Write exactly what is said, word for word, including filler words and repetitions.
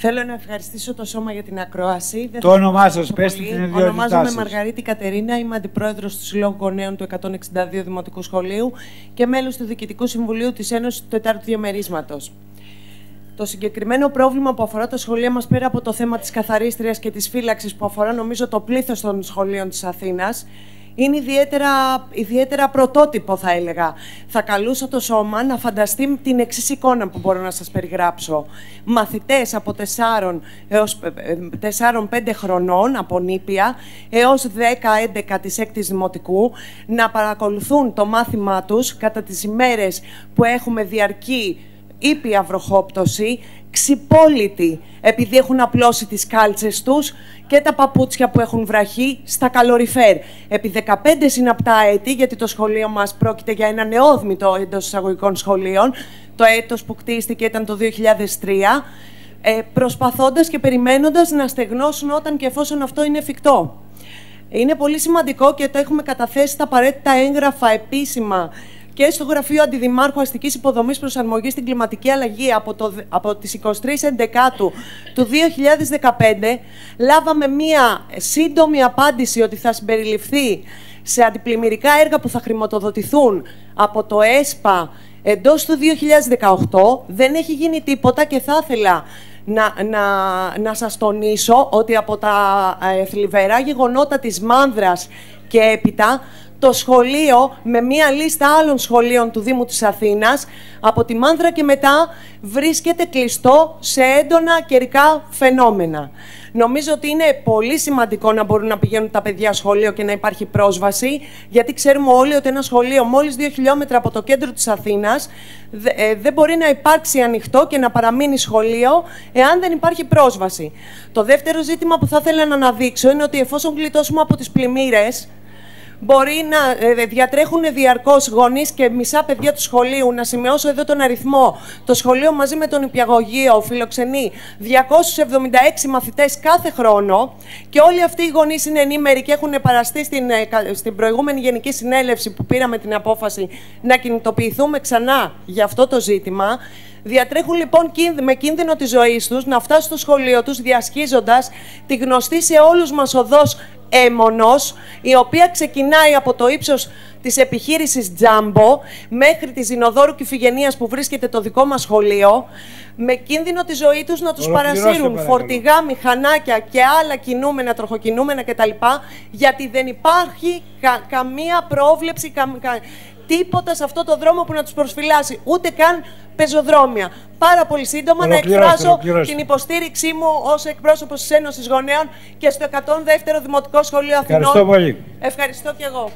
Θέλω να ευχαριστήσω το Σώμα για την ακρόαση. Το όνομά σας, πέστε την ιδιότητά σας. Ονομάζομαι Μαργαρίτη Κατερίνα, είμαι αντιπρόεδρος του Συλλόγου Γονέων του εκατόν εξήντα δύο Δημοτικού Σχολείου και μέλος του Διοικητικού Συμβουλίου της Ένωσης του Τετάρτου Διαμερίσματος. Το συγκεκριμένο πρόβλημα που αφορά τα σχολεία μας, πέρα από το θέμα της καθαρίστριας και της φύλαξης που αφορά νομίζω το πλήθος των σχολείων της Αθήνας, είναι ιδιαίτερα, ιδιαίτερα πρωτότυπο, θα έλεγα. Θα καλούσα το Σώμα να φανταστεί την εξής εικόνα που μπορώ να σας περιγράψω. Μαθητές από τεσσάρων πέντε χρονών, από νήπια, έως δέκα έντεκα της έκτης Δημοτικού, να παρακολουθούν το μάθημά τους κατά τις ημέρες που έχουμε διαρκή ήπια βροχόπτωση, ξυπόλυτοι, επειδή έχουν απλώσει τις κάλτσες τους και τα παπούτσια που έχουν βραχεί στα καλοριφέρ. Επί δεκαπέντε συναπτά έτη, γιατί το σχολείο μας πρόκειται για ένα νεόδμητο εντός εισαγωγικών σχολείων, το έτος που κτίστηκε ήταν το δύο χιλιάδες τρία, ε, προσπαθώντας και περιμένοντας να στεγνώσουν όταν και εφόσον αυτό είναι εφικτό. Είναι πολύ σημαντικό και το έχουμε καταθέσει τα απαραίτητα έγγραφα επίσημα και στο Γραφείο Αντιδημάρχου Αστικής Υποδομής Προσαρμογής στην Κλιματική Αλλαγή από, το, από τις εικοστή τρίτη Ενδεκάτου του δύο χιλιάδες δεκαπέντε, λάβαμε μία σύντομη απάντηση ότι θα συμπεριληφθεί σε αντιπλημμυρικά έργα που θα χρηματοδοτηθούν από το ΕΣΠΑ εντός του δύο χιλιάδες δεκαοκτώ. Δεν έχει γίνει τίποτα και θα ήθελα να, να, να σας τονίσω ότι από τα ε, θλιβερά γεγονότα της Μάνδρας και έπειτα, το σχολείο, με μία λίστα άλλων σχολείων του Δήμου της Αθήνας, από τη Μάνδρα και μετά βρίσκεται κλειστό σε έντονα καιρικά φαινόμενα. Νομίζω ότι είναι πολύ σημαντικό να μπορούν να πηγαίνουν τα παιδιά σχολείο και να υπάρχει πρόσβαση, γιατί ξέρουμε όλοι ότι ένα σχολείο μόλις δύο χιλιόμετρα από το κέντρο της Αθήνας δεν μπορεί να υπάρξει ανοιχτό και να παραμείνει σχολείο εάν δεν υπάρχει πρόσβαση. Το δεύτερο ζήτημα που θα ήθελα να αναδείξω είναι ότι εφόσον γλιτώσουμε από τις πλημμύρες, μπορεί να διατρέχουν διαρκώς γονείς και μισά παιδιά του σχολείου. Να σημειώσω εδώ τον αριθμό. Το σχολείο μαζί με τον Νηπιαγωγείο φιλοξενεί διακόσιους εβδομήντα έξι μαθητές κάθε χρόνο και όλοι αυτοί οι γονείς είναι ενήμεροι και έχουν παραστεί στην, στην προηγούμενη Γενική Συνέλευση που πήραμε την απόφαση να κινητοποιηθούμε ξανά για αυτό το ζήτημα. Διατρέχουν λοιπόν με κίνδυνο τη ζωή τους να φτάσουν στο σχολείο τους διασχίζοντας τη γνωστή σε όλους μας οδός Έμμονος, η οποία ξεκινάει από το ύψος της επιχείρησης Τζάμπο μέχρι τη Ζηνοδόρου Κηφιγενείας που βρίσκεται το δικό μας σχολείο, με κίνδυνο τη ζωή τους να τους παρασύρουν φορτηγά, μηχανάκια και άλλα κινούμενα, τροχοκινούμενα κτλ. Γιατί δεν υπάρχει κα, καμία πρόβλεψη, κα, κα, τίποτα σε αυτό το δρόμο που να τους προσφυλάσει, ούτε καν πεζοδρόμια. Πάρα πολύ σύντομα να εκφράσω την υποστήριξή μου ως εκπρόσωπος της Ένωσης Γονέων και στο εκατόν δεύτερο Δημοτικό Σχολείο Αθηνών. Ευχαριστώ πολύ. Ευχαριστώ και εγώ.